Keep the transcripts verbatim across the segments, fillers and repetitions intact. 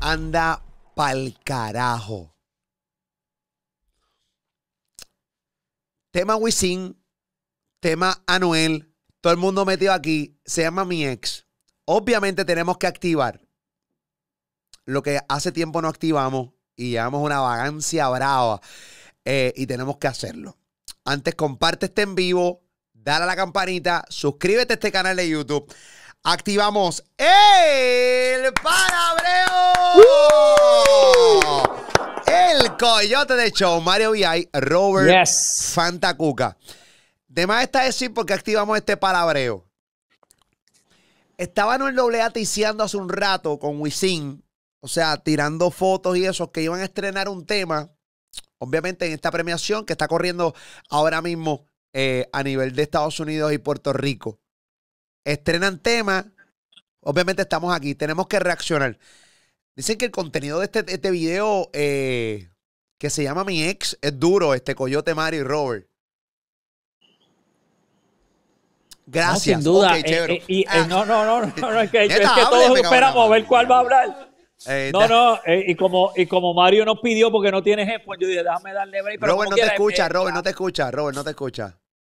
anda pa'l carajo. Tema Wisin, tema Anuel, todo el mundo metido aquí, se llama Mi Ex. Obviamente tenemos que activar lo que hace tiempo no activamos y llevamos una vagancia brava eh, y tenemos que hacerlo. Antes, comparte este en vivo, dale a la campanita, suscríbete a este canal de YouTube. Activamos el palabreo. ¡Uh! El coyote de show, Mario V I, Robert yes. Fantacuca. De más está decir porque activamos este palabreo. Estaba Anuel doble A ticiando hace un rato con Wisin, o sea, tirando fotos y eso, que iban a estrenar un tema, obviamente en esta premiación que está corriendo ahora mismo eh, a nivel de Estados Unidos y Puerto Rico. Estrenan temas, obviamente estamos aquí, tenemos que reaccionar. Dicen que el contenido de este, este video eh, que se llama Mi Ex es duro, este Coyote, Mario y Robert. Gracias. No, sin duda. Okay, eh, eh, y, ah. eh, no, no, no, no, no, es que, es que hable, todos venga, esperamos venga, a ver cuál va a hablar. Eh, no, no, eh, y, como, y como Mario nos pidió porque no tienes pues yo dije, déjame darle break. Pero Robert no quiera, te escucha, eh, Robert no te escucha, Robert no te escucha.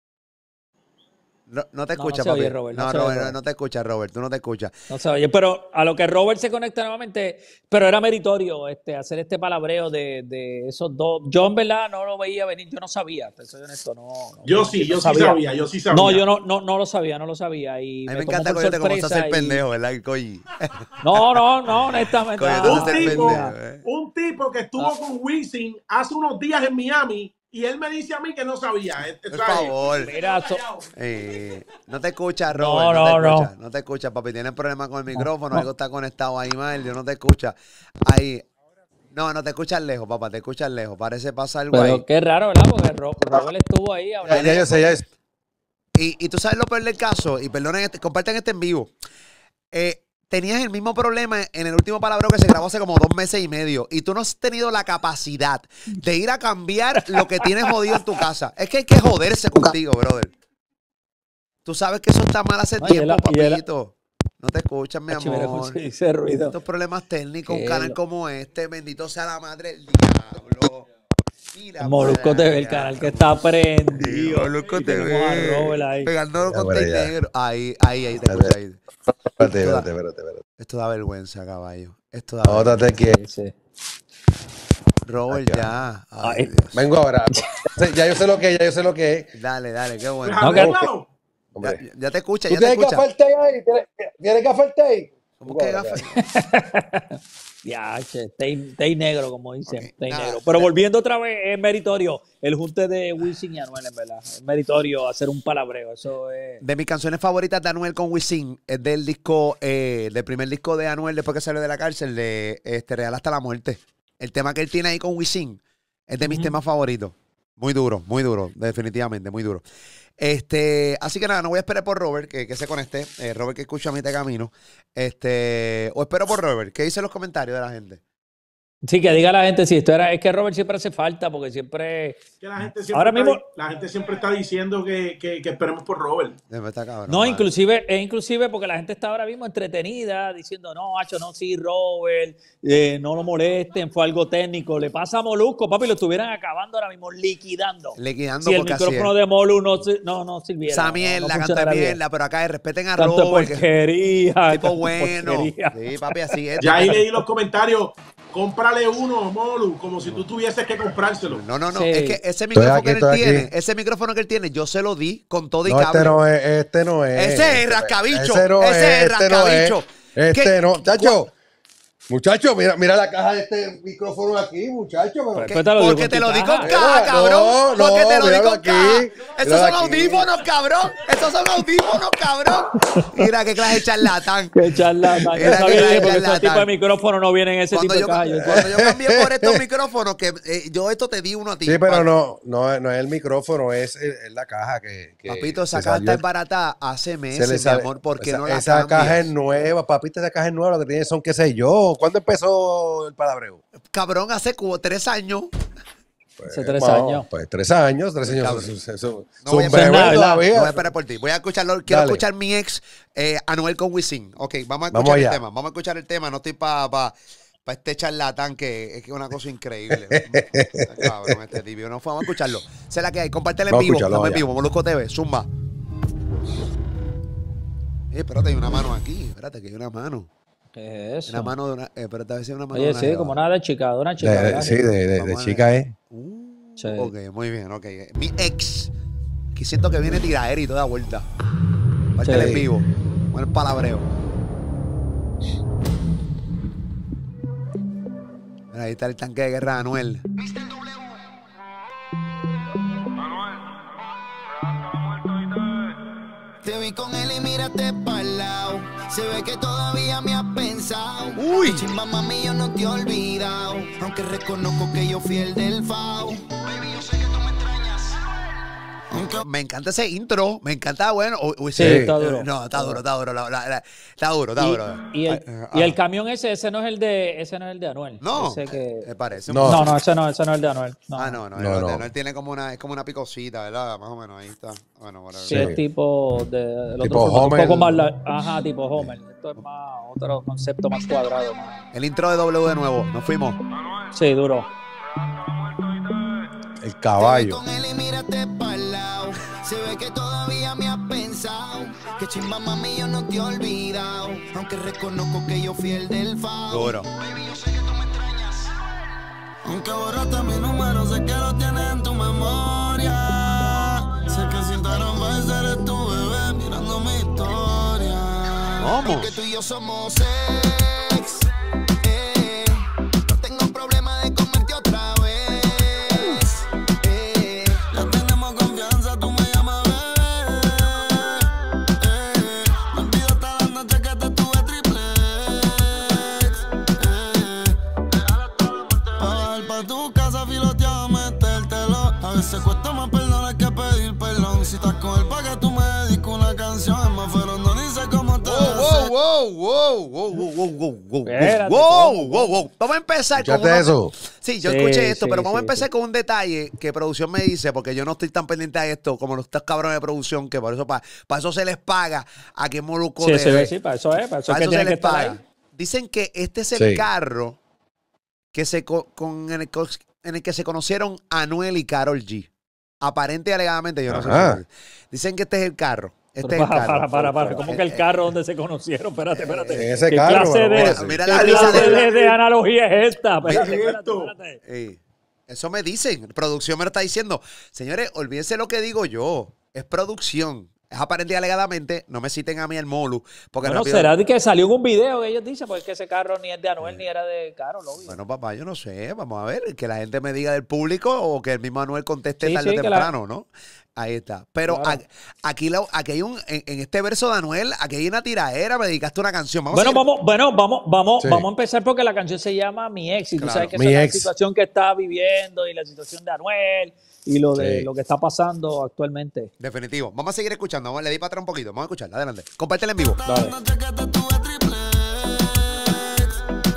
No, no te escucha, no, no papi. Oye, Robert, no, no, se Robert, oye, no, Robert, no te escucha, Robert. Tú no te escuchas. No se oye, pero a lo que Robert se conecta nuevamente, pero era meritorio este, hacer este palabreo de, de esos dos. Yo en verdad no lo veía venir, yo no sabía, te soy honesto, no. no yo sí, yo, yo sabía. sí sabía, yo sí sabía. No, yo no, no, no lo sabía, no lo sabía. Y a mí me, me encanta Coyote como se hace el pendejo, ¿verdad? El Coy. No, no, no, honestamente. Ah, un, tipo, pendejo, eh. un tipo que estuvo ah. con Wisin hace unos días en Miami. Y él me dice a mí que no sabía. Por favor. Mira, so... eh, no te escucha, Robert. No, no, no, te no. escucha, no te escucha, papi. Tienes problemas con el micrófono. No. Algo está conectado ahí mal. Yo no te escucha. Ahí. No, no te escuchas lejos, papá. Te escuchas lejos. Parece pasar algo Pero ahí. qué raro, ¿verdad? Porque Robert estuvo ahí. Ya, ya yo sé, ya es. Y, y tú sabes lo peor del caso. Y perdonen, este, compartan este en vivo. Eh. Tenías el mismo problema en el último palabreo que se grabó hace como dos meses y medio. Y tú no has tenido la capacidad de ir a cambiar lo que tienes jodido en tu casa. Es que hay que joderse contigo, brother. Tú sabes que eso está mal hace no, tiempo, papito. No te escuchas, mi amor. Ese ruido. Estos problemas técnicos, un canal lo... como este, bendito sea la madre del diablo. Mira, Molusco T V, el canal que está prendido. Molusco T V. Pegándolo con té negro. Ahí, ahí, ahí te escuchas ahí. Espérate, espérate, espérate, espérate. Esto da vergüenza, caballo. Esto da vergüenza. Ótate que... Sí. Robert, acá. Ya. Ay, Ay, Dios. Vengo ahora. Ya yo sé lo que es, ya yo sé lo que es. Dale, dale, qué bueno. No, que... ya, ya te escucha, ya te tienes escucha. Gafarte ahí? ¿Tienes, ¿Tienes gafarte ahí? ¿Cómo que gafarte? Ya, che, té negro, como dicen, okay, té nada, negro. Pero volviendo otra vez, es meritorio el junte de Wisin y Anuel, en verdad. Es meritorio hacer un palabreo, eso es... De mis canciones favoritas de Anuel con Wisin es del disco, eh, del primer disco de Anuel después que salió de la cárcel, de este, Real hasta la muerte. El tema que él tiene ahí con Wisin es de mis uh-huh. temas favoritos. Muy duro, muy duro, definitivamente, muy duro. Este, así que nada, no voy a esperar por Robert, que, que se conecte. Eh, Robert que escucha a mí de camino. Este, o espero por Robert. ¿Qué dicen los comentarios de la gente? Sí, que diga la gente, sí, esto era, es que Robert siempre hace falta, porque siempre... Que la gente siempre ahora está, mismo... la gente siempre está diciendo que, que, que esperemos por Robert. Está cabrón, no, vale. inclusive, es inclusive porque la gente está ahora mismo entretenida, diciendo, no, hacho, no, sí, Robert, eh, no lo molesten, fue algo técnico. Le pasa a Molusco, papi, lo estuvieran acabando ahora mismo, liquidando. Liquidando si el porque micrófono de Molu no, no, no sirviera. Esa mierda, no, no canta mierda, pero acá respeten a tanto Robert. porquería. Tipo bueno. Porquería. Sí, papi, así es. Ya ahí leí los comentarios. Cómprale uno, Molu, como si tú tuvieses que comprárselo. No, no, no. Sí. Es que ese micrófono aquí, que él tiene, aquí. ese micrófono que él tiene, yo se lo di con todo y no, cable. Este no es, este no es. Ese es rascabicho. Ese no ese es, es rascabicho. Este no es. Este no. Chacho. Muchacho, mira, mira la caja de este micrófono aquí, muchacho. Pero ¿Qué? Porque te lo di con caja, cabrón. No, no, porque te lo di con aquí, caja. Esos son aquí. audífonos, cabrón. Esos son audífonos, cabrón. Mira qué clase de charlatán. Qué charlatán. Yo sabía porque esos tipos de micrófonos no vienen en ese cuando tipo yo, de caja. Cuando yo cambié por estos micrófonos, que eh, yo esto te di uno a ti. Sí, pero no, no, no es el micrófono, es, es la caja que... que papito, esa caja está barata hace meses, sale, mi amor. ¿Por qué esa, no la Esa cambias? caja es nueva, papito, esa caja es nueva. Lo que tiene son, qué sé yo. ¿Cuándo empezó el palabreo? Cabrón, hace como tres años. Pues, hace tres no, años. Pues tres años, tres años. Cabrón. Son, son, son no voy a bebés nada, todavía. No voy a esperar por ti. Voy a escucharlo. Quiero Dale. escuchar Mi Ex, eh, Anuel con Wisin. Ok, vamos a escuchar vamos el allá. tema. Vamos a escuchar el tema. No estoy para... Pa, para este charlatán que es que una cosa increíble. Está cabrón, este tibio. No, vamos a escucharlo. Sé la que hay. Compártela en Vamos a vivo. escucharlo, Estamos en vaya. vivo. Molusco T V. Zumba. Eh, espérate, hay una mano aquí. Espérate, que hay una mano. ¿Qué es eso? Una mano de una. Eh, espérate, a ver si hay una mano Oye, de una sí, jeva. como nada de chica, de una chica. De- de- ¿verdad? sí, de, de, de Vamos a chica, ver. ¿eh? Uh, Sí. Ok, muy bien, ok. Mi ex. Que siento que viene tiradera y toda vuelta. Compártela Sí. en vivo. Buen palabreo. Mira, ahí está el tanque de guerra de Anuel. Te vi con él y mírate pa'l lado. Se ve que todavía me has pensado. Uy. Que chimba, mami, yo no te he olvidado. Aunque reconozco que yo fui el del fao. Baby, yo sé que tú me extrañas. Aunque Me encanta ese intro. Me encanta, bueno. uy, uy, Sí, está duro. No, está duro, está duro. la- la- la- está duro, está Y, duro. y el, Ah, y el ah. camión ese, ese no es el de, ese no es el de Anuel. No, Ese que... me parece. No. no, no, ese no, ese no es el de Anuel. No. Ah, no, no. No, el no. de Anuel tiene como una, es como una picosita, ¿verdad? Más o menos, ahí está. Bueno, whatever. Sí, Sí. es tipo de el Tipo otro formato, Homer. un poco más la- ajá, tipo Homer. Esto es más otro concepto más cuadrado. Más. El intro de W de nuevo. Nos fuimos. Sí, duro. El te vi caballo. con él y mírate pa'l lado. Se ve que todavía me has pensado. Que chimba, mami, yo no te he olvidado. Aunque reconozco que yo fui el del fao. Duro. Baby, yo sé que tú me extrañas. Aunque borraste mi número, sé que lo tienes en tu memoria. Sé que sin Taran Vice eres tu bebé mirando mi historia. ¿Cómo? Aunque tú y yo somos ex, eh, no tengo problema de comerte otra vez. Eh, ya tenemos confianza, tú me llamas bebé. Eh, me olvido hasta la noche que te tuve triple X. Eh, Bajar pa' tu casa filoteado, metértelo. A veces cuesta más perdonar que pedir perdón. Si estás con él pa' que tú me dediques una canción. Es más feroz, no dice cómo te Wow, wow, wow, wow, wow, wow, wow, wow, Espérate, wow, ¿cómo? wow, wow. Vamos a empezar con ¿Escuchaste uno- eso? Sí, yo Sí, escuché esto, sí, pero vamos a sí, empezar sí. con un detalle que producción me dice, porque yo no estoy tan pendiente a esto como los estos cabrones de producción, que por eso para eso se les paga a que Molusco Sí, sí, T V. sí, para eso es, para eso Para es que eso se tiene que les estar paga. ahí. Dicen que este es el Sí. carro que se co- con en el, co- en el que se conocieron Anuel y Karol G. Aparente y alegadamente, yo no Ajá. sé si. Dicen que este es el carro. Este Pero es el para, carro. para, para, para. ¿Cómo que el Eh, carro donde se conocieron? Espérate, espérate. En ese ¿Qué carro, clase bueno, de, bueno, sí. Mira qué la risa clase de- de, de analogía es esta? Espérate, ¿Qué es espérate, esto? espérate. Ey, eso me dicen. Producción me lo está diciendo. Señores, olvídense lo que digo yo. Es producción. Es aparente y alegadamente. No me citen a mí el Molu. Porque Bueno, rápido- será de que salió en un video que ellos dicen, porque es que ese carro ni es de Anuel ni era de Karol, obvio. Bueno, papá, yo no sé. Vamos a ver. Que la gente me diga del público o que el mismo Anuel conteste Sí, tarde sí, o que la- temprano, ¿no? Ahí está. Pero Claro. a- aquí, lo- aquí hay un. En, en este verso de Anuel, aquí hay una tiradera. Me dedicaste una canción. Vamos a Bueno, seguir- vamos, bueno, vamos, vamos, Sí. vamos a empezar porque la canción se llama Mi Ex y tú Claro, sabes que Mi esa es la Ex. situación que está viviendo y la situación de Anuel y lo de Sí. lo que está pasando actualmente. Definitivo. Vamos a seguir escuchando. Vamos, le di para atrás un poquito. Vamos a escucharla. Adelante. Compártela en vivo. Dale. noche que te tuve triple X,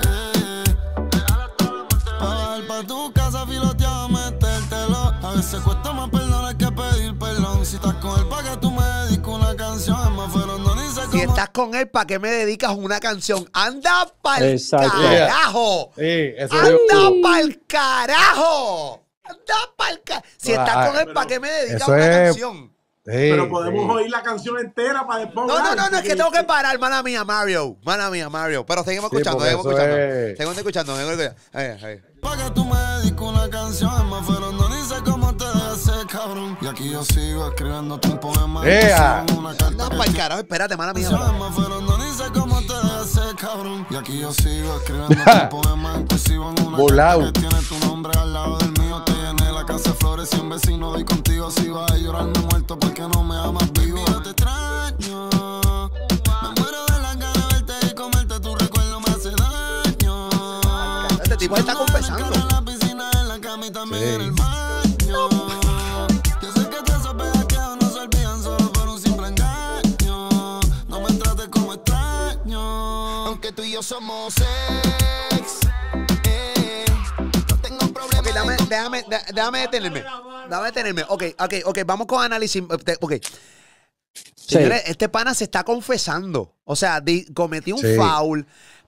eh. Bajar pa' tu casa filoteado, metértelo. A veces cuesta más perdonar que pedir perdón. Si estás con él pa' que tú me dediques una canción. Es más feroz, no dice Si cómo estás con él, ¿para qué me dedicas una canción? ¡Anda pa'l Exacto. carajo! Sí, eso ¡Anda pa'l carajo! ¡Anda pa'l carajo! Si No, estás ah, con él, ¿para qué me dedicas eso una es- canción? Sí, Pero podemos sí. oír la canción entera para después. No, no, hablar, no, no, es que porque- tengo que parar, mala mía, Mario. Mala mía, Mario. Pero seguimos Sí, escuchando, porque seguimos eso escuchando. es- Seguimos escuchando, seguimos escuchando. Ahí, ahí. pa' que tú me dediques una canción. Es más feroz, no dice cómo te ese cabrón. Y aquí yo sigo escribiéndote un poema. ¡Ea! inclusive una carta Anda que pa'l carajo, espérate, mala mía. canción, es más feroz, no dice cómo te ese cabrón. Y aquí yo sigo escribiéndote un poema inclusivo en una Volao. carta que tiene tu nombre al lado del mío. Te llené la casa de flores y un vecino doy contigo. Si vas a llorarme muerto porque no me amas vivo. Yo te extraño. Me muero de las ganas de verte y comerte. Tu recuerdo me hace daño. Este tipo está confesando. En la piscina, en la cama y también Sí. en el baño. Yo sé que te sospecha que no se olvidan solo por un simple engaño. No me trates como extraño. Aunque tú y yo somos ex, eh, no tengo problema. Ok, dame, déjame, dé- déjame detenerme. Déjame detenerme. Ok, ok, ok, vamos con análisis. eh, Ok. Señores, este pana se está confesando. O sea, di- cometió un Sí. foul,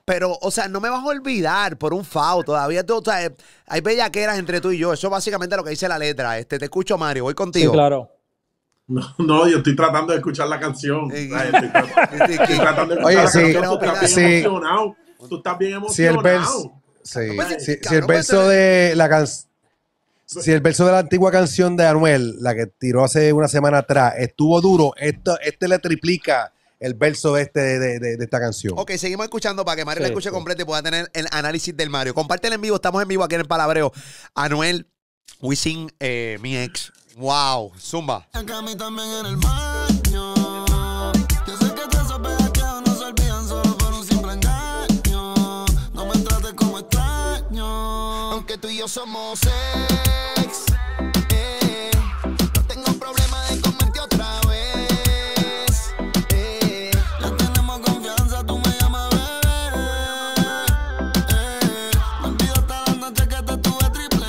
pero, o sea, no me vas a olvidar por un fao. Todavía tú, o sea, hay bellaqueras entre tú y yo. Eso es básicamente lo que dice la letra. Este, te escucho, Mario. Voy contigo. Sí, claro. No, no, yo estoy tratando de escuchar la canción. Eh, Ay, Estoy, tratando, estoy tratando de escuchar Oye, la sí, canción. Tú estás bien sí. emocionado. Tú estás bien Si el emocionado. verso, sí, Pues, si, si cabrón, el verso pues, de la canción, si el verso de la antigua canción de Anuel, la que tiró hace una semana atrás, estuvo duro, esto, este le triplica el verso de, este, de, de, de esta canción. Ok, seguimos escuchando para que Mario Sí, la escuche sí. completa y pueda tener el análisis del Mario. Compártelo en vivo, estamos en vivo aquí en el Palabreo. Anuel, Wisin, eh, mi ex. Wow, zumba. Acá a mí también en el baño. Yo sé que te sopeaqueos no se olvidan solo por un simple engaño. No me trates como extraño. Aunque tú y yo somos ex, eh, no tengo problema de comerte otra vez. Eh, ya tenemos confianza, tú me llamas bebé. Eh, me olvido hasta la noche que te tuve triple.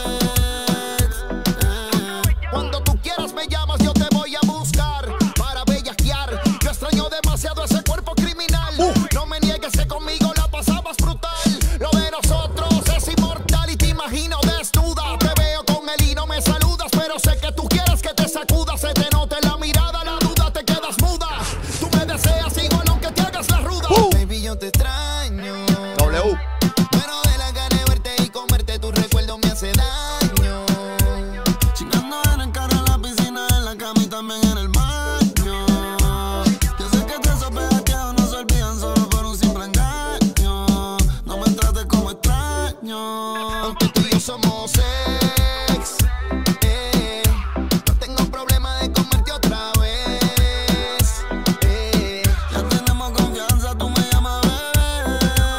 Cuando tú quieras me llamas, yo te voy a buscar para bellaquear. Yo extraño demasiado ese cuerpo criminal. No me niegues que conmigo la pasabas brutal. Lo de nosotros es inmortal y te imagino desnuda. Te veo con él y no me saludas, pero sé que tú quieres que te sacudas. Se te nota en la mirada, la duda, te quedas muda. Tú me deseas igual aunque te hagas la ruda. Baby, yo te extraño. W. Pero de la gana de verte y comerte tu recuerdo me hace daño. Chingando en el carro, en la piscina, en la cama y también en el baño. Yo sé que te sopeaqueos no se olvidan solo por un simple engaño. No me trates como extraño. Aunque tú y yo somos ex, eh, no tengo problema de comerte otra vez. Eh, ya tenemos confianza, tú me llamas bebé.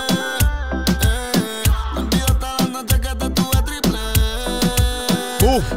Eh, me olvido hasta la noche que te tuve triple. Uf.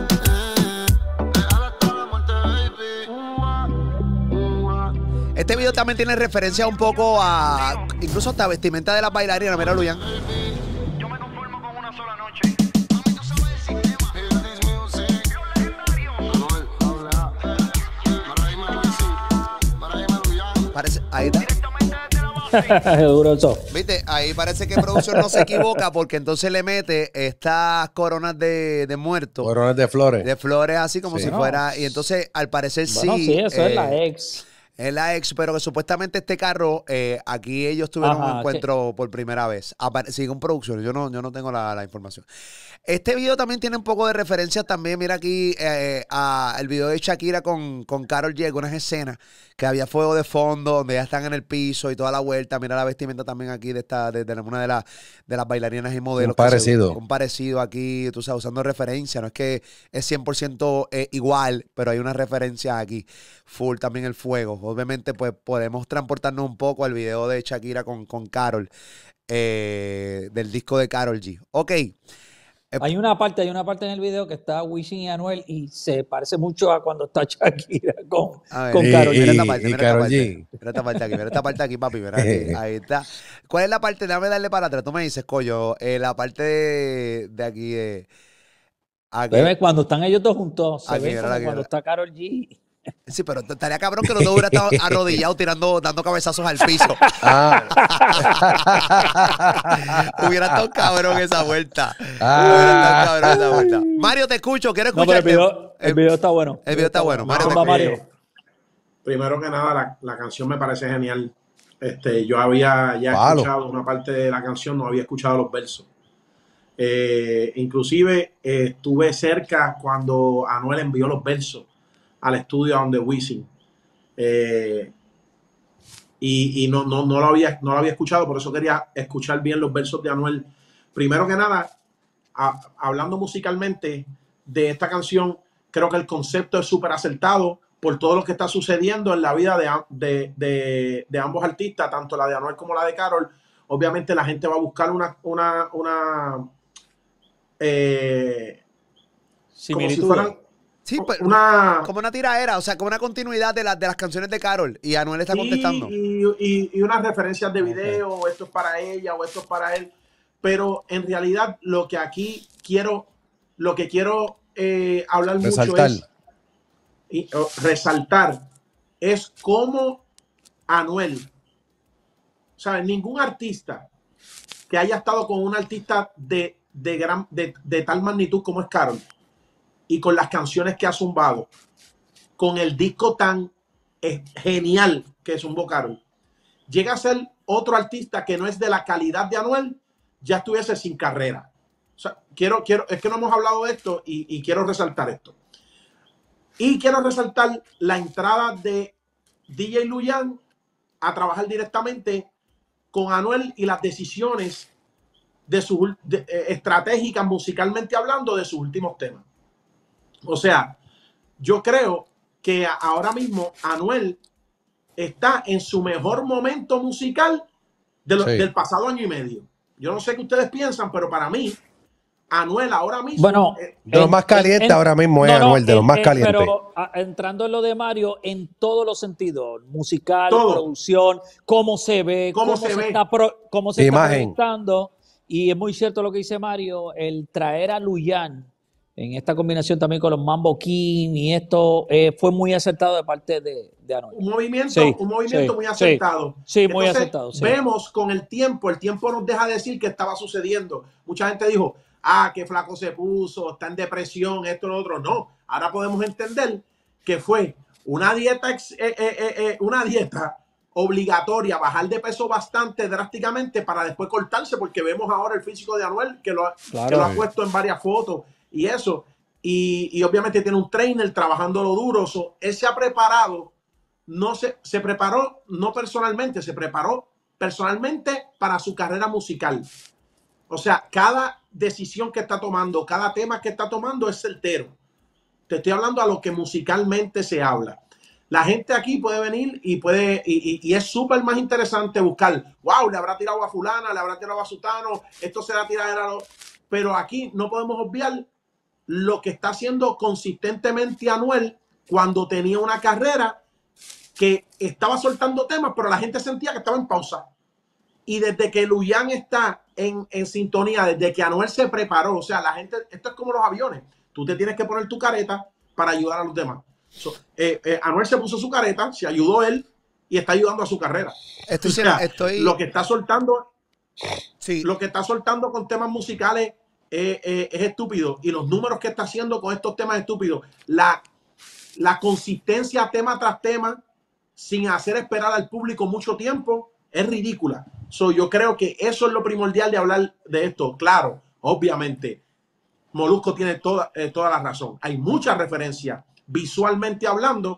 Este video también tiene referencia un poco a, incluso hasta vestimenta de las bailarinas. Mira, Luyan. Yo me conformo con una sola noche. Mami, tú sabes el sistema. Business music. Manuel, doble A. Para irme a Wisin. Para irme a Luyan. Parece, ahí está. Directamente desde la base. Duro eso. Viste, ahí parece que producción no se equivoca porque entonces le mete estas coronas de, de muertos, Coronas de flores. de flores así como Sí. si fuera. Y entonces, al parecer Bueno, sí. sí, eso es eh, la ex. Es la ex, pero que supuestamente este carro, eh, aquí ellos tuvieron Ajá, un encuentro por primera vez. Apare- Sigue en producción, yo no, yo no tengo la, la información. Este video también tiene un poco de referencias también, mira aquí, eh, a el video de Shakira con, con Karol G, unas escenas que había fuego de fondo, donde ya están en el piso y toda la vuelta. Mira la vestimenta también aquí de esta, de, de una de, las de las bailarinas y modelos. Un parecido. Que se- un parecido aquí, tú sabes, usando referencia. No es que es cien por ciento eh, igual, pero hay una referencia aquí. Full también el fuego. Obviamente, pues podemos transportarnos un poco al video de Shakira con, con Karol, eh, del disco de Karol G. Ok. Hay una parte, hay una parte en el video que está Wisin y Anuel y se parece mucho a cuando está Shakira con, A ver, con Y- Karol y- G. Mira esta parte, y mira esta Karol parte. G. Mira esta parte aquí, mira esta parte aquí, papi. Mira aquí, ahí está. ¿Cuál es la parte? Déjame darle para atrás. Tú me dices, coño, eh, la parte de, de aquí de. Aquí. Bebé, cuando están ellos dos juntos, se Aquí, ve mira, como aquí, cuando mira. está Karol G. Sí, pero t- estaría cabrón que los dos hubieran estado arrodillados tirando, dando cabezazos al piso. Ah. Hubiera estado cabrón esa vuelta. Ah. Hubiera estado cabrón esa vuelta. Mario, te escucho, quiero No, pero el escucharte. video, el video está bueno. el video está bueno. Mario, Zumba, te- Mario. Eh, primero que nada, la, la canción me parece genial. Este, yo había ya Palo. escuchado una parte de la canción, no había escuchado los versos. Eh, inclusive eh, estuve cerca cuando Anuel envió los versos al estudio donde Wisin. Eh, y y no, no, no, lo había, no lo había escuchado, por eso quería escuchar bien los versos de Anuel. Primero que nada, a- hablando musicalmente de esta canción, creo que el concepto es súper acertado por todo lo que está sucediendo en la vida de, a- de, de- de ambos artistas, tanto la de Anuel como la de Karol. Obviamente la gente va a buscar una, una, una eh, como si Similitudes. fueran Sí, pues, una... como una tiraera, o sea, como una continuidad de, la- de las canciones de Karol. Y Anuel está Sí, contestando. Y, y- y unas referencias de video, o esto es para ella, o esto es para él. Pero en realidad lo que aquí quiero, lo que quiero eh, hablar Resaltar. mucho es, y, oh, resaltar, es cómo Anuel, ¿sabes? Ningún artista que haya estado con un artista de, de, gran, de, de tal magnitud como es Karol y con las canciones que ha zumbado, con el disco tan eh, genial que zumbó Karol, llega a ser otro artista que no es de la calidad de Anuel, ya estuviese sin carrera. O sea, quiero, quiero, es que no hemos hablado de esto y, y quiero resaltar esto. Y quiero resaltar la entrada de D J Luyan a trabajar directamente con Anuel y las decisiones de sus de, eh, estratégicas musicalmente hablando de sus últimos temas. O sea, yo creo que ahora mismo Anuel está en su mejor momento musical de lo, sí. del pasado año y medio. Yo no sé qué ustedes piensan, pero para mí Anuel ahora mismo... Bueno, eh, de los más calientes ahora mismo es no, no, Anuel, de en, los más en, calientes. Pero a, entrando en lo de Mario, en todos los sentidos, musical, Todo. producción, cómo se ve, cómo, cómo se, se, ve? Está, pro, cómo se Imagen. está proyectando. Y es muy cierto lo que dice Mario, el traer a Luyan en esta combinación también con los Mambo King y esto eh, fue muy acertado de parte de, de Anuel. Un movimiento, sí, un movimiento sí, muy acertado. Sí, sí Entonces, muy acertado. Sí. Vemos con el tiempo, el tiempo nos deja decir qué estaba sucediendo. Mucha gente dijo, ah, qué flaco se puso, está en depresión, esto, lo otro. No, ahora podemos entender que fue una dieta, eh, eh, eh, eh, una dieta obligatoria, bajar de peso bastante drásticamente para después cortarse, porque vemos ahora el físico de Anuel, que lo, claro, que lo ha puesto en varias fotos y eso. Y, y obviamente tiene un trainer trabajándolo duro. So, él se ha preparado, no se, se preparó no personalmente, se preparó personalmente para su carrera musical. O sea, cada decisión que está tomando, cada tema que está tomando es certero. Te estoy hablando a lo que musicalmente se habla. La gente aquí puede venir y puede, y, y, y es súper más interesante buscar, wow, le habrá tirado a fulana, le habrá tirado a sutano, esto será tiradera. Pero aquí no podemos obviar lo que está haciendo consistentemente Anuel cuando tenía una carrera que estaba soltando temas, pero la gente sentía que estaba en pausa. Y desde que Luyan está en, en sintonía, desde que Anuel se preparó, o sea, la gente, esto es como los aviones, tú te tienes que poner tu careta para ayudar a los demás. So, eh, eh, Anuel se puso su careta, se ayudó él y está ayudando a su carrera. Estoy, o sea, estoy... Lo que está soltando, sí. lo que está soltando con temas musicales Eh, eh, es estúpido, y los números que está haciendo con estos temas estúpidos, la, la consistencia tema tras tema sin hacer esperar al público mucho tiempo es ridícula. So, yo creo que eso es lo primordial de hablar de esto. Claro, obviamente Molusco tiene toda, eh, toda la razón, hay muchas referencias visualmente hablando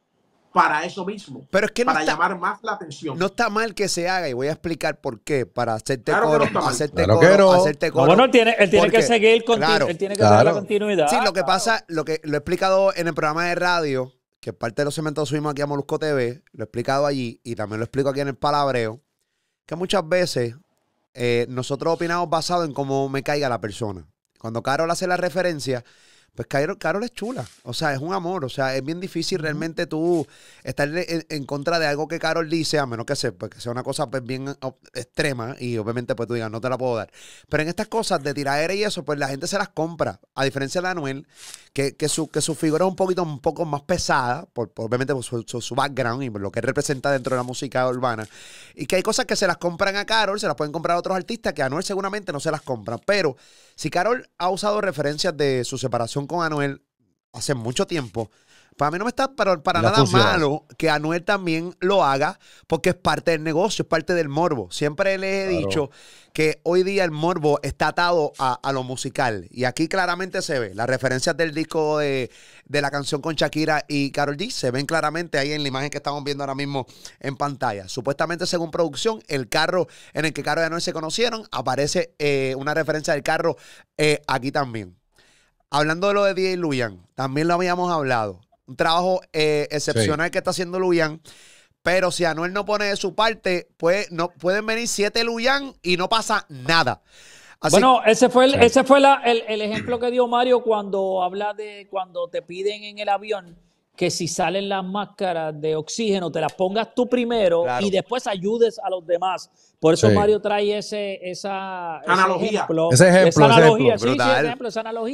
para eso mismo, pero es que no para está, llamar más la atención. No está mal que se haga, y voy a explicar por qué, para hacerte claro coro, no hacerte claro coro, no. hacerte coro. No, bueno, él tiene, él tiene porque, que seguir, claro, él tiene que claro. tener la continuidad. Sí, lo que claro. pasa, lo que lo he explicado en el programa de radio, que parte de los segmentos subimos aquí a Molusco T V, lo he explicado allí y también lo explico aquí en el Palabreo, que muchas veces eh, nosotros opinamos basado en cómo me caiga la persona. Cuando Karol hace la referencia, pues Karol, Karol es chula, o sea, es un amor, o sea, es bien difícil uh-huh. realmente tú estar en, en contra de algo que Karol dice, a menos que sea, pues, que sea una cosa pues, bien extrema y obviamente pues tú digas, no te la puedo dar. Pero en estas cosas de tiradera y eso, pues la gente se las compra, a diferencia de Anuel, que, que, su, que su figura es un poquito un poco más pesada, por, por obviamente por su, su, su background y por lo que representa dentro de la música urbana, y que hay cosas que se las compran a Karol, se las pueden comprar a otros artistas que a Anuel seguramente no se las compran, pero si Karol ha usado referencias de su separación con Anuel hace mucho tiempo, para mí no me está para, para nada funciona. malo que Anuel también lo haga, porque es parte del negocio, es parte del morbo. Siempre les he claro. dicho que hoy día el morbo está atado a, a lo musical, y aquí claramente se ve las referencias del disco de, de la canción con Shakira y Karol G, se ven claramente ahí en la imagen que estamos viendo ahora mismo en pantalla. Supuestamente, según producción, el carro en el que Karol y Anuel se conocieron, aparece eh, una referencia del carro eh, aquí también. Hablando de lo de D J Luyan, también lo habíamos hablado. Un trabajo eh, excepcional sí. que está haciendo Luyan. Pero si Anuel no pone de su parte, pues no pueden venir siete Luyan y no pasa nada. Así, bueno, ese fue, el, sí. ese fue la, el, el ejemplo que dio Mario cuando habla de cuando te piden en el avión que si salen las máscaras de oxígeno, te las pongas tú primero claro. y después ayudes a los demás. Por eso sí. Mario trae ese, esa, analogía. Ese ejemplo. Ese ejemplo, esa analogía, ese sí, sí, ese ejemplo, esa analogía.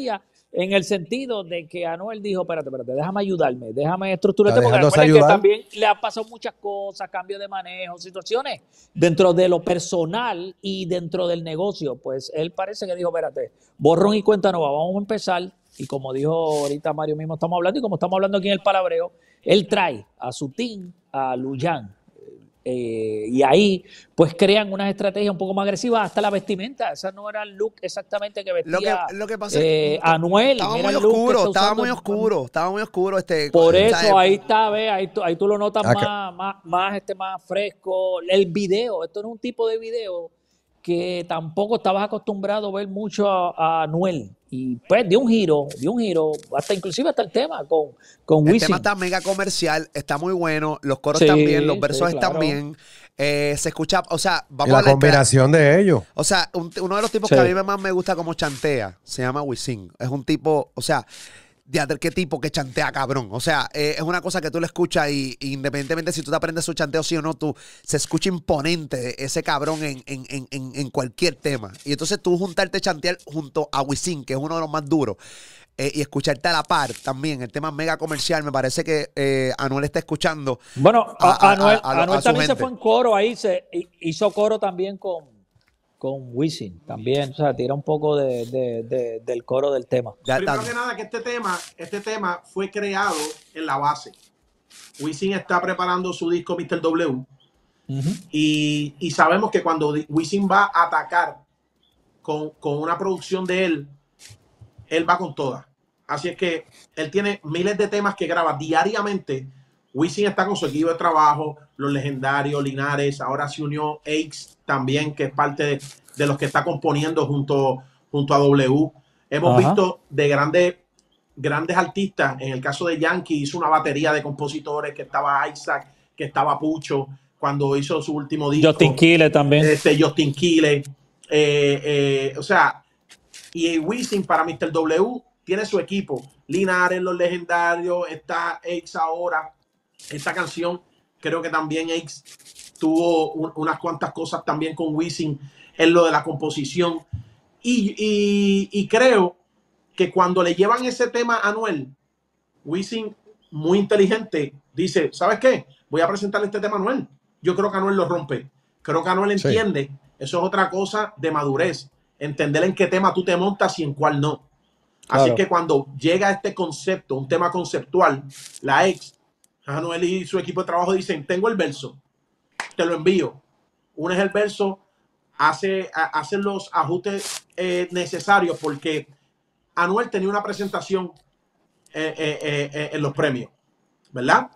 en el sentido de que Anuel dijo, espérate, espérate, déjame ayudarme, déjame estructurarte, Está porque dejándose recuerda que ayudar. también le han pasado muchas cosas, cambio de manejo, situaciones dentro de lo personal y dentro del negocio. Pues él parece que dijo, espérate, borrón y cuenta nueva, vamos a empezar. Y como dijo ahorita Mario mismo, estamos hablando, y como estamos hablando aquí en el Palabreo, él trae a su team, a Luyan. Eh, y ahí, pues crean unas estrategias un poco más agresivas, hasta la vestimenta. Esa no era el look exactamente que vestía Lo que, lo que pasa eh, es que Anuel. estaba Mira muy el look que oscuro, está estaba usando. muy oscuro, estaba muy oscuro este. Por ¿sabes? eso ahí está, ve, ahí, tú- ahí tú lo notas Acá. más, más, más, este, más fresco. El video, esto no es un tipo de video que tampoco estabas acostumbrado a ver mucho a, a Anuel. Y pues dio un giro, dio un giro, hasta inclusive hasta el tema con, con El Wisin. tema está mega comercial, está muy bueno, los coros Sí, están bien, los sí, versos están claro. bien, eh, se escucha, o sea, Y vamos a la hablar. combinación de ellos. O sea, un- uno de los tipos Sí. que a mí más me gusta como chantea, se llama Wisin. Es un tipo, o sea, de qué tipo que chantea cabrón. O sea, eh, es una cosa que tú le escuchas y, y independientemente si tú te aprendes su chanteo sí o no, tú se escucha imponente ese cabrón en, en, en, en, en cualquier tema. Y entonces tú juntarte chantear junto a Wisin, que es uno de los más duros, eh, y escucharte a la par también, el tema mega comercial, me parece que eh, Anuel está escuchando. Bueno, a- a- a- Anuel, a- a lo- Anuel a su también se gente. fue en coro ahí, se hi- hizo coro también con, con Wisin, también, o sea, tira un poco de, de- de- del coro del tema. Ya Primero está. que nada, que este tema, este tema fue creado en la base. Wisin está preparando su disco mister W Ujú. y, y sabemos que cuando Di- Wisin va a atacar con, con una producción de él, él va con todas. Así es que él tiene miles de temas que graba diariamente. Wisin está con su equipo de trabajo, Los Legendarios, Linares, ahora se unió Aix también, que es parte de, de los que está componiendo junto, junto a W. Hemos Ajá. visto de grandes, grandes artistas, en el caso de Yankee hizo una batería de compositores, que estaba Isaac, que estaba Pucho, cuando hizo su último disco. Justin Quiles también. Este, Justin Quiles, eh, eh, o sea, y Wisin para mister W tiene su equipo, Linares, Los Legendarios, está Aix ahora. Esta canción, creo que también Aix tuvo un, unas cuantas cosas también con Wisin en lo de la composición. Y, y, y creo que cuando le llevan ese tema a Anuel, Wisin, muy inteligente, dice, ¿sabes qué? Voy a presentarle este tema a Anuel. Yo creo que Anuel lo rompe. Creo que Anuel Sí. entiende. Eso es otra cosa de madurez. Entender en qué tema tú te montas y en cuál no. Así Claro. que cuando llega este concepto, un tema conceptual, la ex, Anuel y su equipo de trabajo dicen, tengo el verso, te lo envío. Unes el verso, hace, a- hacen los ajustes eh, necesarios porque Anuel tenía una presentación eh, eh, eh, eh, en los premios, ¿verdad?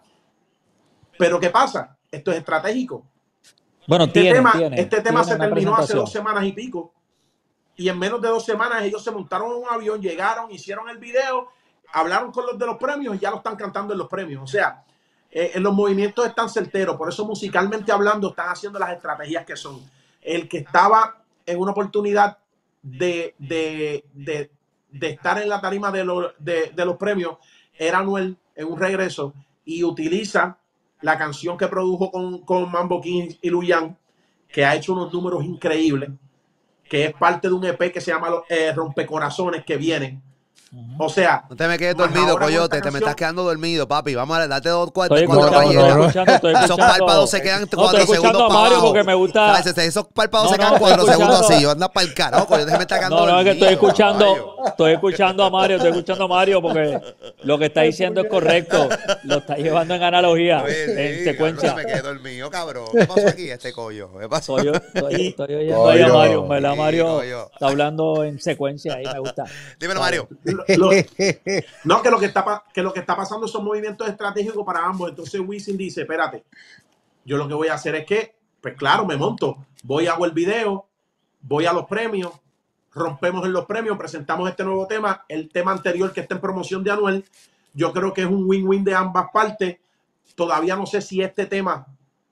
Pero ¿qué pasa? Esto es estratégico. Bueno, Este tiene, tema, tiene, este tema tiene se una terminó hace presentación. dos semanas y pico. Y en menos de dos semanas ellos se montaron en un avión, llegaron, hicieron el video, hablaron con los de los premios y ya lo están cantando en los premios. O sea, eh, los movimientos están certeros. Por eso musicalmente hablando están haciendo las estrategias que son. El que estaba en una oportunidad de, de, de, de estar en la tarima de, lo, de, de los premios era Anuel en un regreso y utiliza la canción que produjo con, con Mambo King y Luyan, que ha hecho unos números increíbles, que es parte de un E P que se llama eh, Rompecorazones, que viene. O sea, No te me quedes más dormido, ahora con coyote. esta Te me canción- estás quedando dormido, papi. Vamos a darte dos cuartos. Estoy cuatro escuchando, galletas. estoy escuchando, estoy Esos escuchando. párpados se quedan No, cuatro estoy escuchando segundos a para Mario abajo. porque me gusta- ¿Sabes? Esos párpados No, se quedan no, cuatro estoy segundos escuchando- así. Yo anda para el carajo, coyote. Se me está quedando No, no, es que estoy dormido, escuchando, caballo. estoy escuchando a Mario, estoy escuchando a Mario porque lo que está diciendo es correcto. Lo está llevando en analogía, Oye, sí, en secuencia. cabrón, se me quedé dormido, cabrón. ¿Qué pasó aquí, este collo? ¿Qué pasó? Estoy, estoy, estoy oyendo ahí a Coño. Mario, ¿verdad? Sí, Mario coño. está hablando en secuencia, ahí me gusta. Dímelo, Mario. Lo- lo- no, que lo que, está, pa- que lo que está pasando son movimientos estratégicos para ambos. Entonces Wisin dice, espérate, yo lo que voy a hacer es que, pues claro, me monto, voy, hago el video, voy a los premios, rompemos en los premios, presentamos este nuevo tema, el tema anterior que está en promoción de Anuel, yo creo que es un win-win de ambas partes. Todavía no sé si este tema,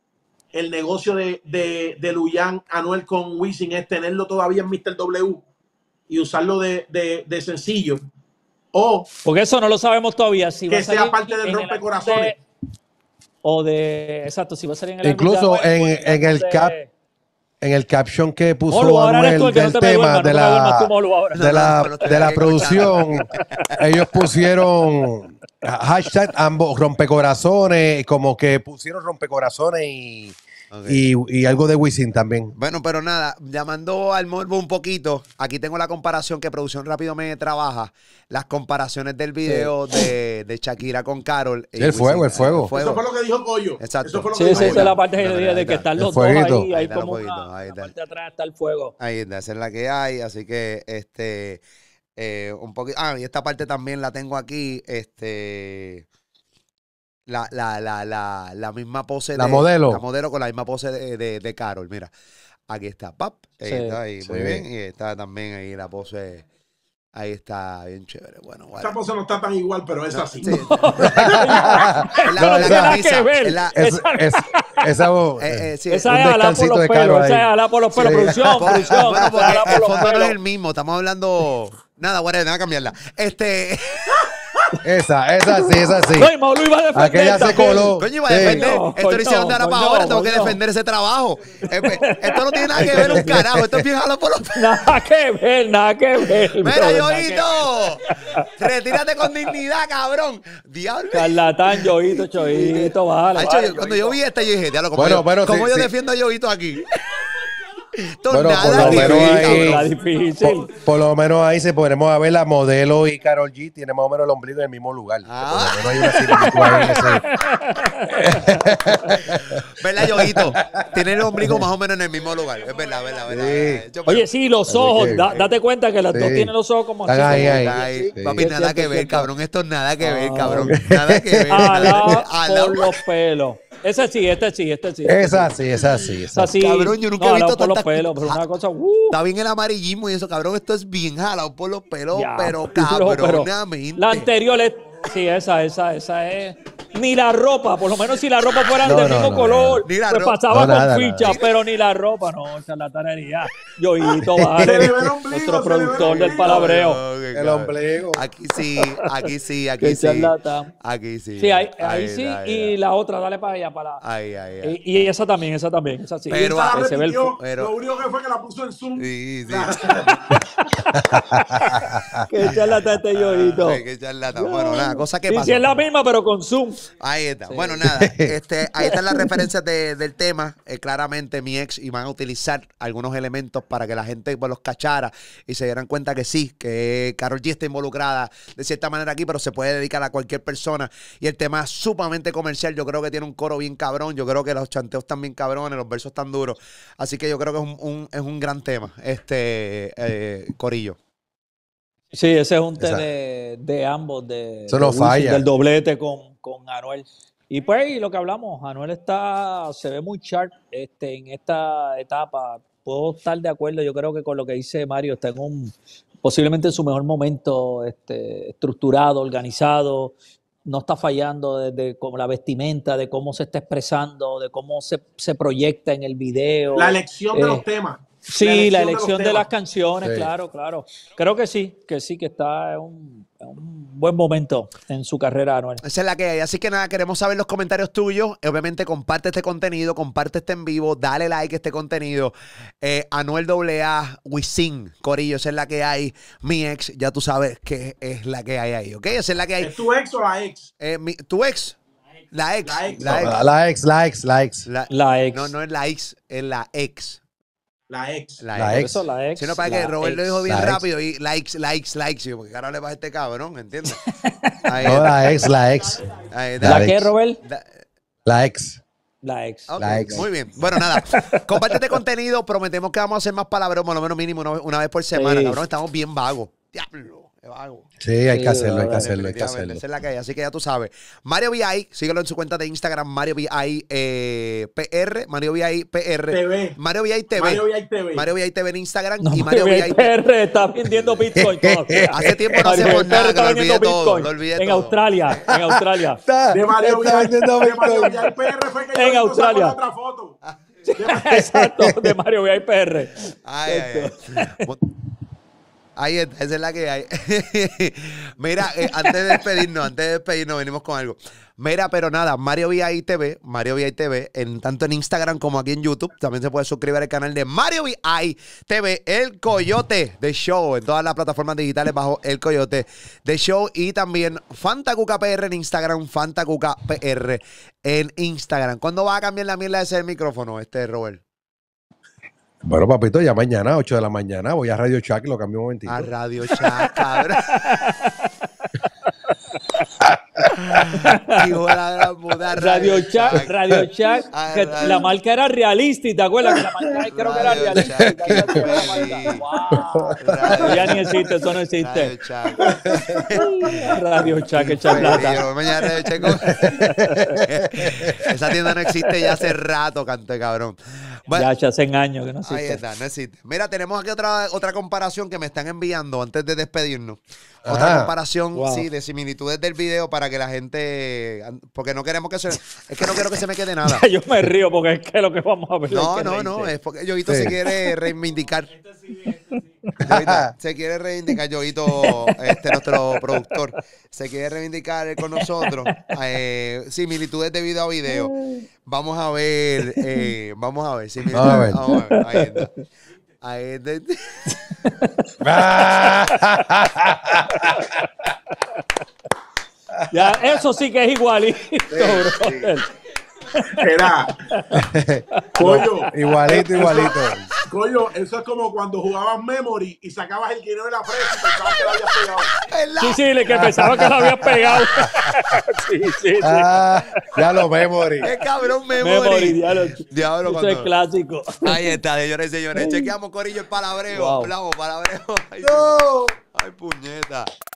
el negocio de, de, de Luyan Anuel con Wisin es tenerlo todavía en mister W y usarlo de, de, de sencillo, o Porque eso no lo sabemos todavía. Si va que a salir sea parte del en el rompecorazones. álbum de- O de. Exacto, si va a salir en el Incluso álbum de Anuel, en- o el en el álbum cap- de- en el caption que puso Molu, ahora eres tú Anuel el que no del te me tema duermas, de no te me duermas la, tú, Molu, ahora. de la, No, no, no, de la no, no, producción, ellos pusieron hashtag ambos rompecorazones, como que pusieron rompecorazones y, Okay. y, y algo de Wisin también. Bueno, pero nada, llamando al morbo un poquito, aquí tengo la comparación que Producción Rápido me trabaja, las comparaciones del video sí. de, de Shakira con Karol. Sí, el fuego, el fuego, el fuego. Eso fue lo que dijo Coyo. Exacto. Eso fue lo sí, que esa dijo es la parte de, de, de que están los dos ahí, ahí, ahí como poquito, una, ahí una parte de atrás está el fuego. Ahí está, esa es la que hay, así que este, eh, un poquito, ah, y esta parte también la tengo aquí, este... La, la, la, la, la misma pose la de modelo. La modelo con la misma pose de, de, de Karol. Mira, aquí está, pap. Ahí sí, está, ahí, sí. Muy bien. Y está también ahí la pose. Ahí está, bien chévere. Bueno, bueno. Esa pose no está tan igual, pero es no, así. Sí. No. es la, no, la esa, camisa. que ver. Es la, es, es, esa voz, eh, eh, sí, esa es ala por los pelos. Esa es ala por los pelos. Producción, producción. Bueno, porque el fondo no es el mismo. Estamos hablando... Nada, bueno, nada, cambiarla. Este... Esa, esa sí, esa sí. No, y Maulu iba a defender. Aquella se coló. Coño, iba a defender. Sí. No, esto lo hicieron de ahora para ahora. Tengo que defender ese trabajo. Esto no tiene nada que ver un carajo. Esto es bien jalo por los pelos. Nada que ver, nada que ver. Mira, Yoito. Retírate con dignidad, cabrón. Diablo. Charlatán, Yoito, Choito, vale. Vale, cuando yo vi esta, yo dije, diablo, ¿cómo, bueno, yo, bueno, ¿cómo sí, yo sí. defiendo a Yoito aquí? Bueno, por lo, menos ahí, por, por lo menos ahí se podremos ver la modelo y Karol G tiene más o menos el ombligo en el mismo lugar. Ah. Por lo menos hay una similitud ¿Verdad, Yoguito? Tiene el ombligo más o menos en el mismo lugar. Es verdad, verdad, verdad. Sí. Yo, Oye, sí, los ojos. Que, da, date cuenta que los sí. dos tienen los ojos como así. Ahí, ahí, ahí. Sí. Papi, sí, nada sí, que sí, ver, sí. cabrón. Esto es nada que ver, cabrón. Nada que ver. Alá Alá por los pelos. Ese sí, este sí, este sí. Esa sí, esa sí. Esa sí. Cabrón, yo nunca no, he visto por tantas... los pelos, pero una cosa... Uh. Está bien el amarillismo y eso, cabrón. Esto es bien jalado por los pelos, Ya, pero pero, cabronamente. La anterior es... Sí, esa, esa, esa es... Ni la ropa, por lo menos si la ropa fuera no, del no, mismo no, color, no, no. pues pasaba no, con nada, ficha, nada. pero ni la ropa, no, charlatanería. Yoito, vale, nuestro productor del palabreo. No, no, el ombligo. Aquí sí, aquí sí, aquí Qué sí. charlatán. Aquí sí. Sí, ahí, ahí, ahí sí, ahí, y ahí. la otra, dale para allá, para Ahí, ahí, ahí. Y, y esa también, esa también, esa sí. Pero, la ese repitió, pero, lo único que fue que la puso en Zoom. Sí, sí. Qué charlatán este Yoito. Sí, qué charlatán. Bueno, nada, cosa que Sí, pasa. sí, es la misma, pero con Zoom. Ahí está. Sí. Bueno, nada, este, ahí están las referencias de, del tema. Eh, claramente mi ex y van a utilizar algunos elementos para que la gente pues, los cachara y se dieran cuenta que sí, que Karol G está involucrada de cierta manera aquí, pero se puede dedicar a cualquier persona. Y el tema es sumamente comercial. Yo creo que tiene un coro bien cabrón. Yo creo que los chanteos están bien cabrones, los versos están duros. Así que yo creo que es un, un, es un gran tema, este eh, corillo. Sí, ese es un té de, de ambos, de, Eso no de falla. Wisin, del doblete con, con Anuel. Y pues, y lo que hablamos, Anuel está, se ve muy sharp este, en esta etapa. Puedo estar de acuerdo, yo creo que con lo que dice Mario, está en un, posiblemente en su mejor momento, este, estructurado, organizado, no está fallando desde como la vestimenta, de cómo se está expresando, de cómo se, se proyecta en el video. La elección de Eh, los temas. Sí, la elección de, de, de las canciones, sí. claro, claro. Creo que sí, que sí, que está en un, en un buen momento en su carrera, Anuel. Esa es la que hay. Así que nada, queremos saber los comentarios tuyos. Obviamente, comparte este contenido, comparte este en vivo, dale like a este contenido. Eh, Anuel doble A, Wisin, Corillo, esa es la que hay. Mi ex, ya tú sabes que es la que hay ahí, ¿ok? Esa es la que hay. ¿Es tu ex o la ex? Eh, mi, ¿Tu ex? La ex. La ex. La ex. La, la ex, la ex, la ex. La, La ex. No, no es la ex, es la ex. La ex. La, La ex. ex. Eso, la ex. Si no, para la que Robert lo ex. dijo bien La ex. rápido y likes, likes, likes. Porque ahora le va a este cabrón, ¿entiendes? Ahí No, está. la ex, la ex. Ahí ¿La está. qué, ex. Robert? Da- La ex. La ex. Ok, La ex. Muy bien. Bueno, nada. Comparte este contenido. Prometemos que vamos a hacer más palabras, por lo menos mínimo una, una vez por semana. Sí. Cabrón, estamos bien vagos. Diablo, qué vago. Sí, hay Sí, que hacerlo, hay que verdad, hacerlo, hay que Definitivamente, hacerlo. esa es la que hay. Así que ya tú sabes. Mario V I, síguelo en su cuenta de Instagram, Mario V I eh, P R, Mario V I P R. T V. Mario V I T V. Mario V I T V. Mario V I T V en Instagram No, y Mario V I P R está vendiendo Bitcoin todavía. Hace tiempo no Mario hacemos P R nada, que está lo vendiendo olvidé todo, Bitcoin lo olvidé en todo. Australia, en Australia. Está, De Mario está V I vendiendo de Mario Bitcoin. V I P R fue que En yo Australia. sacó la otra foto. Exacto, de Mario V I P R. Ay, ay, ay. Ahí está, esa es la que hay. Mira, eh, antes de despedirnos, antes de despedirnos, venimos con algo. Mira, pero nada, Mario V I T V, Mario V I T V, en, tanto en Instagram como aquí en YouTube. También se puede suscribir al canal de Mario V I T V, El Coyote de Show, en todas las plataformas digitales bajo El Coyote de Show. Y también Fantacuca P R en Instagram, Fantacuca P R en Instagram. ¿Cuándo va a cambiar la mierda de ese micrófono, este Robert? Bueno, papito, ya mañana, ocho de la mañana, voy a Radio Shack y lo cambio un momentito. A Radio Shack, cabrón. Hijo de la gran puta, Radio Shack, Radio Shack, Ah, que Radio- la marca era realista, ¿te acuerdas? Que la marca creo que era Radio realista. Shack, qué feliz. Wow. Radio Ya ni Shack. existe, eso no Radio existe. Shack. Radio Shack, el Sí, charlata. yo mañana Radio Shack. Esa tienda no existe ya hace rato, canto de cabrón. Bueno, Ya hace hacen años que no ahí existe. está, no existe. Mira, tenemos aquí otra, otra comparación que me están enviando antes de despedirnos. Otra Ajá. comparación, Wow. sí, de similitudes del video para que la gente... Porque no queremos que se... Es que no quiero que se me quede nada. Yo me río porque es que lo que vamos a ver. No, hay que no, no, reírse. es porque Yoguito Sí. se quiere reivindicar. Yoguito se quiere reivindicar, Yoguito, este, nuestro productor. Se quiere reivindicar con nosotros. Eh, similitudes de video a video. Vamos a ver, eh, vamos a ver. Similitudes, Vamos a ver. vamos a ver. Ahí está. Ahí está. Ya, eso sí que es igualito, brother. Era. Coño. Igualito, igualito. Coño, eso es como cuando jugabas Memory y sacabas el guineo de la fresa y pensabas que lo habías pegado. ¿Verdad? Sí, sí, le que pensaba que lo habías pegado. Sí, sí, sí. Ah, ya lo memory. ¡Qué cabrón memory! Memory, diablo. Diablo, Eso cuando- es clásico. Ahí está, señores y señores. Chequeamos, Corillo, el palabreo. Wow. Hablamos, palabreo. Ay, No. ay, puñeta.